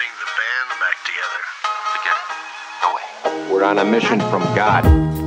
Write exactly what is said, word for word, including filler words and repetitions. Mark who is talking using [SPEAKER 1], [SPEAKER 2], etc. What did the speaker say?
[SPEAKER 1] putting the band back together.
[SPEAKER 2] Forget it. No way.
[SPEAKER 3] We're on a mission from God.